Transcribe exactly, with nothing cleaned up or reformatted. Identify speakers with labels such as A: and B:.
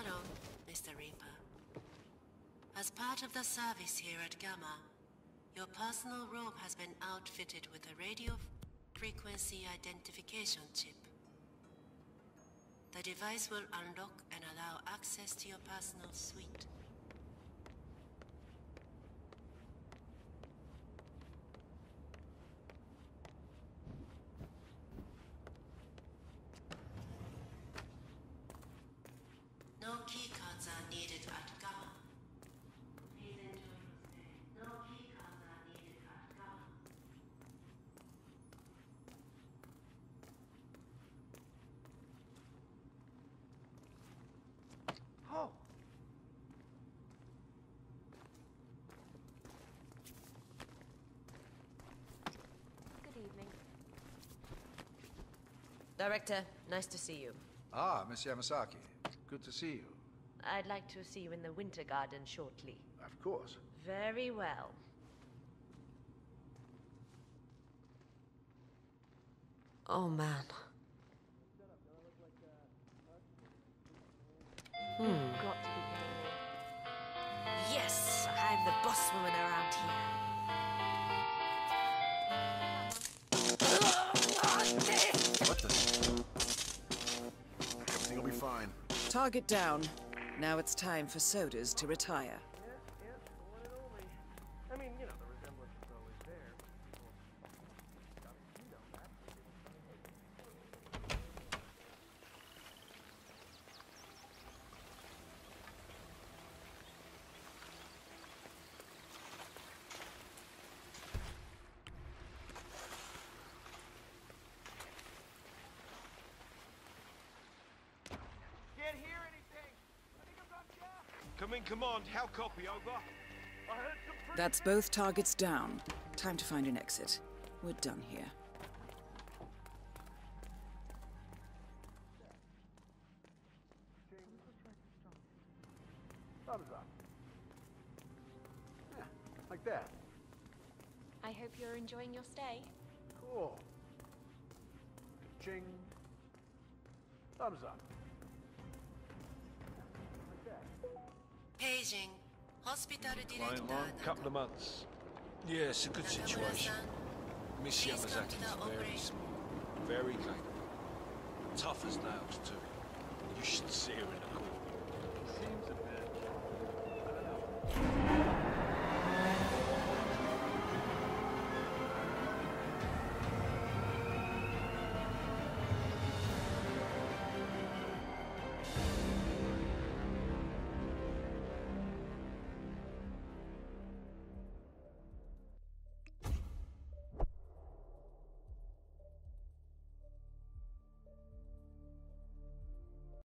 A: Hello, Mister Reaper. As part of the service here at Gamma, your personal robe has been outfitted with a radio frequency identification chip. The device will unlock and allow access to your personal suite. No keycards are needed at Gamma. Please enjoy your stay. No keycards are needed at Gamma.
B: Oh!
C: Good evening.
D: Director, nice to see you.
E: Ah, Miss Yamasaki. Good to see you.
D: I'd like to see you in the Winter Garden shortly.
E: Of course.
D: Very well. Oh, man. Hmm.
C: Got to be kidding me.
D: Yes, I'm the boss woman around here.
B: What the? Everything will be fine.
F: Target down. Now it's time for sodas to retire.
G: Yes, yes, the one and only. I mean, you know, the resemblance is always there, but people... You know that. Can't hear anything. I think I'm on gas.
H: Come in, command. How copy, over?
G: I heard some pretty...
F: That's both targets down. Time to find an exit. We're done here.
B: Thumbs up. Yeah, like that.
C: I hope you're enjoying your stay.
B: Cool. Ching. Thumbs up. Like that.
A: Paging. Hospital
H: Client
A: Director.
H: line, couple of months. Yeah, it's a good situation. Miss
A: Please come to
H: Yamazaki's
A: the
H: very
A: operation.
H: smart, very capable. Tough as nails, too. You should see her in the court.